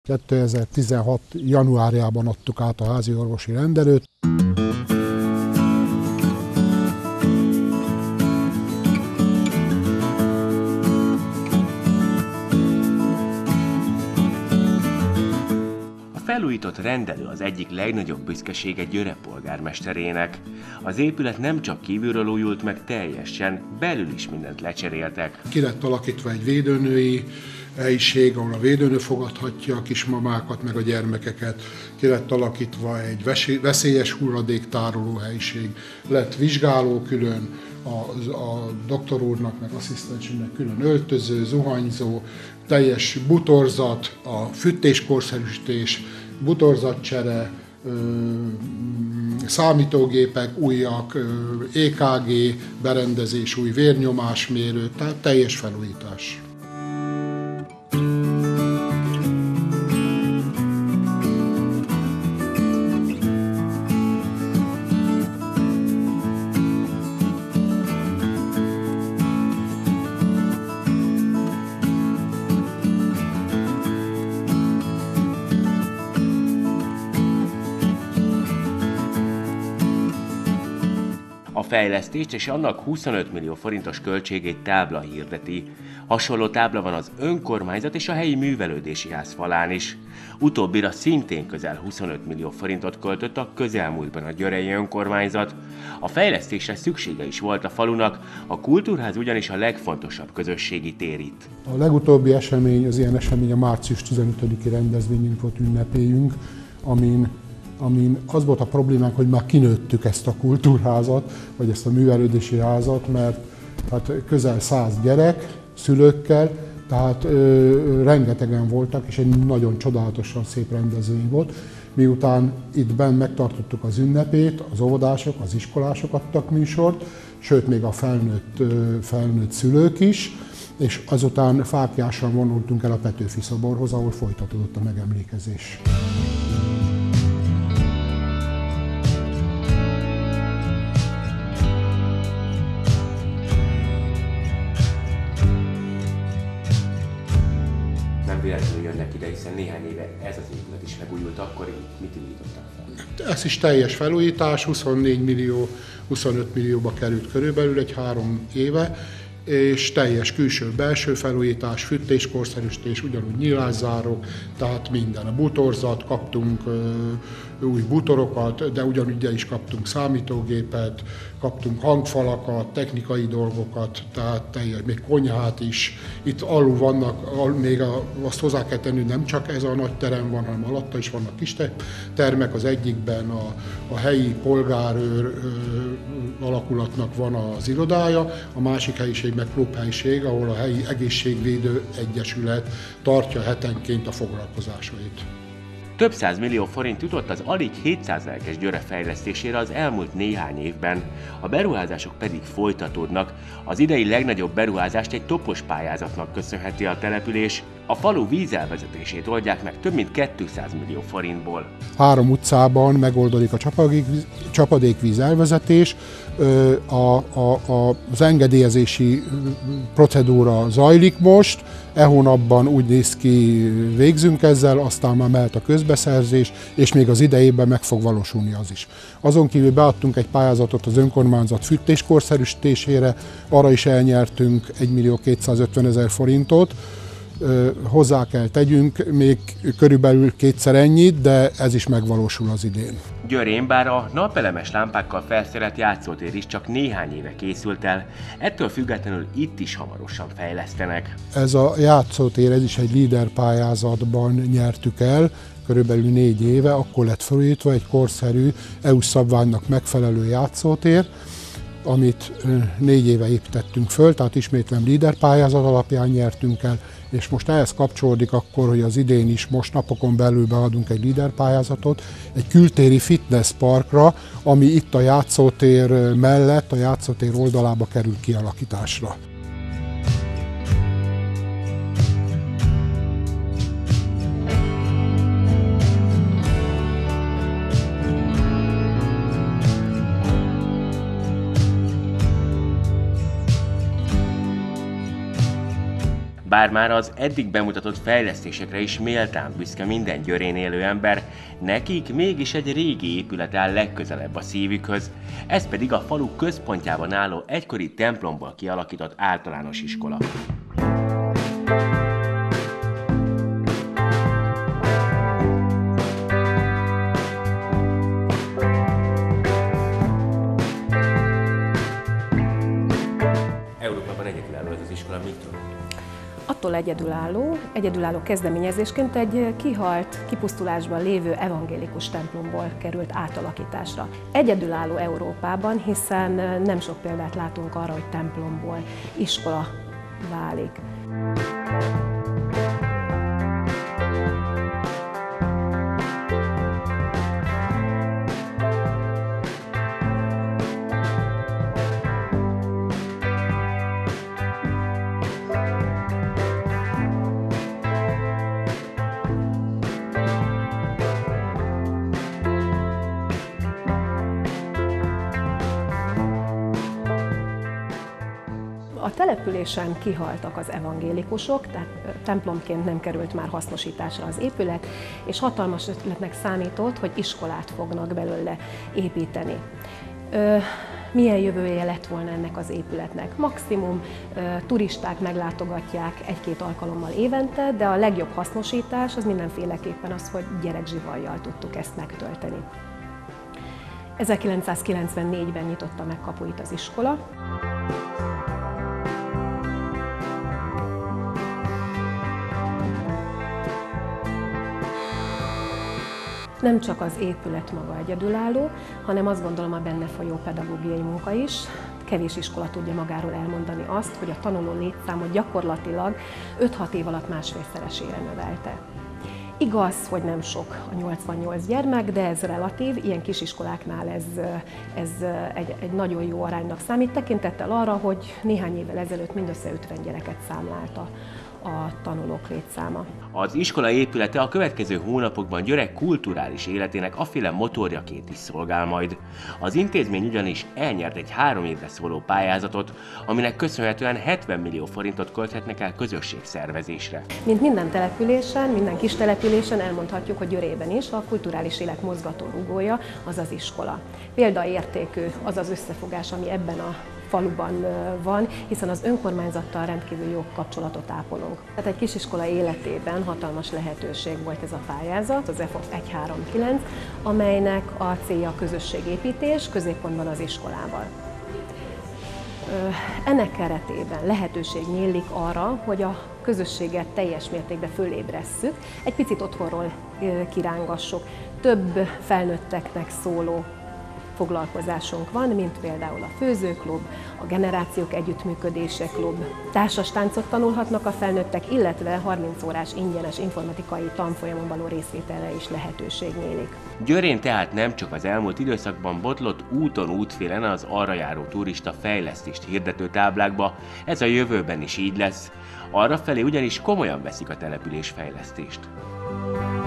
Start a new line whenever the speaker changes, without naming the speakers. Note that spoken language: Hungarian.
2016. januárjában adtuk át a házi orvosi rendelőt.
A felújított rendelő az egyik legnagyobb büszkesége Győre polgármesterének. Az épület nem csak kívülről újult meg teljesen, belül is mindent lecseréltek.
Ki lett alakítva egy védőnői helyiség, ahol a védőnő fogadhatja a kismamákat, meg a gyermekeket. Ki lett alakítva egy veszélyes hulladéktároló helyiség. Lett vizsgáló külön, a doktor úrnak, meg asszisztensének külön öltöző, zuhanyzó, teljes butorzat, a fűtéskorszerűsítés, butorzatcsere, számítógépek újak, EKG berendezés, új vérnyomásmérő, tehát teljes felújítás.
A fejlesztést és annak 25 millió forintos költségét tábla hirdeti. Hasonló tábla van az önkormányzat és a helyi művelődési ház falán is. Utóbbira szintén közel 25 millió forintot költött a közelmúltban a győrei önkormányzat. A fejlesztésre szüksége is volt a falunak, a kultúrház ugyanis a legfontosabb közösségi tér itt.
A legutóbbi esemény, az ilyen esemény a március 15-i rendezvényünk volt, Ünnepeljünk, amin az volt a problémánk, hogy már kinőttük ezt a kultúrházat, vagy ezt a művelődési házat, mert hát közel 100 gyerek, szülőkkel, tehát rengetegen voltak, és egy nagyon csodálatosan szép rendezvény volt. Miután itt benn megtartottuk az ünnepét, az óvodások, az iskolások adtak műsort, sőt még a felnőtt szülők is, és azután fáklyással vonultunk el a Petőfi szoborhoz, ahol folytatódott a megemlékezés.
Nem véletlenül jönnek ide, hiszen néhány éve ez az épület is megújult, akkor mit újítottak fel?
Ez is teljes felújítás, 24 millió, 25 millióba került körülbelül egy 3 éve, és teljes külső-belső felújítás, fűtéskorszerűsítés, ugyanúgy nyilászárók, tehát minden. A butorzat, kaptunk új butorokat, de ugyanúgy is kaptunk számítógépet, kaptunk hangfalakat, technikai dolgokat, tehát teljes, még konyhát is. Itt alul vannak, még azt hozzá kell tenni, nem csak ez a nagy terem van, hanem alatta is vannak kis termek. Az egyikben a helyi polgárőr alakulatnak van az irodája, a másik helyiség meg klubhelyiség, ahol a helyi egészségvédő egyesület tartja hetenként a foglalkozásait.
Több 100 millió forint jutott az alig 700 lelkes Győre fejlesztésére az elmúlt néhány évben. A beruházások pedig folytatódnak. Az idei legnagyobb beruházást egy topos pályázatnak köszönheti a település. A falu vízelvezetését oldják meg több mint 200 millió forintból.
3 utcában megoldódik a csapadékvíz elvezetés, az engedélyezési procedúra zajlik most, e hónapban úgy néz ki, végzünk ezzel, aztán már mehet a közbeszerzés, és még az idejében meg fog valósulni az is. Azon kívül beadtunk egy pályázatot az önkormányzat fűtéskorszerűsítésére, arra is elnyertünk 1 250 000 forintot, hozzá kell tegyünk még körülbelül 2-szer ennyit, de ez is megvalósul az idén.
Győrén bár a napelemes lámpákkal felszerelt játszótér is csak néhány éve készült el, ettől függetlenül itt is hamarosan fejlesztenek.
Ez a játszótér, ez is egy LEADER pályázatban nyertük el, körülbelül 4 éve, akkor lett felújítva egy korszerű EU szabványnak megfelelő játszótér, amit 4 éve építettünk föl, tehát ismétlem LEADER pályázat alapján nyertünk el, és most ehhez kapcsolódik akkor, hogy az idén is most napokon belül beadunk egy LEADER pályázatot egy kültéri fitness parkra, ami itt a játszótér mellett, a játszótér oldalába kerül kialakításra.
Bár már az eddig bemutatott fejlesztésekre is méltán büszke minden Győrén élő ember, nekik mégis egy régi épület áll legközelebb a szívükhöz, ez pedig a falu központjában álló egykori templomból kialakított általános iskola. Európában egyedülálló ez az iskola, mitől?
Attól egyedülálló kezdeményezésként egy kihalt, kipusztulásban lévő evangélikus templomból került átalakításra. Egyedülálló Európában, hiszen nem sok példát látunk arra, hogy templomból iskola válik. A településen kihaltak az evangélikusok, tehát templomként nem került már hasznosításra az épület, és hatalmas ötletnek számított, hogy iskolát fognak belőle építeni. Milyen jövője lett volna ennek az épületnek? Maximum turisták meglátogatják egy-két alkalommal évente, de a legjobb hasznosítás az mindenféleképpen az, hogy gyerekzsivajjal tudtuk ezt megtölteni. 1994-ben nyitotta meg kapuit az iskola. Nem csak az épület maga egyedülálló, hanem azt gondolom a benne folyó pedagógiai munka is. Kevés iskola tudja magáról elmondani azt, hogy a tanuló létszámot gyakorlatilag 5-6 év alatt másfélszeresére növelte. Igaz, hogy nem sok a 88 gyermek, de ez relatív, ilyen kisiskoláknál ez egy nagyon jó aránynak számít, tekintettel arra, hogy néhány évvel ezelőtt mindössze 50 gyereket számlálta a tanulók létszáma.
Az iskola épülete a következő hónapokban Györeg kulturális életének aféle motorjaként is szolgál majd. Az intézmény ugyanis elnyert egy 3 évre szóló pályázatot, aminek köszönhetően 70 millió forintot költhetnek el közösségszervezésre.
Mint minden településen, minden kis településen elmondhatjuk, hogy Győrében is a kulturális élet mozgatórugója az az iskola. Példaértékű az az összefogás, ami ebben a faluban van, hiszen az önkormányzattal rendkívül jó kapcsolatot ápolunk. Tehát egy kisiskola életében hatalmas lehetőség volt ez a pályázat, az EFOP 139, amelynek a célja a közösségépítés, középpontban az iskolával. Ennek keretében lehetőség nyílik arra, hogy a közösséget teljes mértékben fölébresszük, egy picit otthonról kirángassuk, több felnőtteknek szóló foglalkozásunk van, mint például a főzőklub, a generációk együttműködése klub. Társas táncot tanulhatnak a felnőttek, illetve 30 órás ingyenes informatikai tanfolyamon való részvételre is lehetőség nyílik.
Győrén tehát nem csak az elmúlt időszakban botlott úton útfélen az arra járó turista fejlesztést hirdető táblákba, ez a jövőben is így lesz. Arrafelé ugyanis komolyan veszik a település fejlesztést.